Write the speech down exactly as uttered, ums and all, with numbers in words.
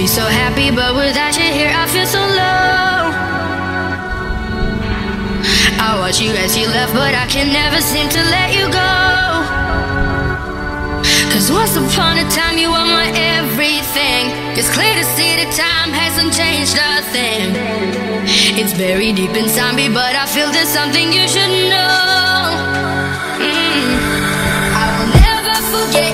be so happy, but without you here I feel so low. I watch you as you left, but I can never seem to let you go. Cause once upon a time you were my everything. It's clear to see that time hasn't changed a thing. It's buried deep inside me, but I feel there's something you should know. mm. I will never forget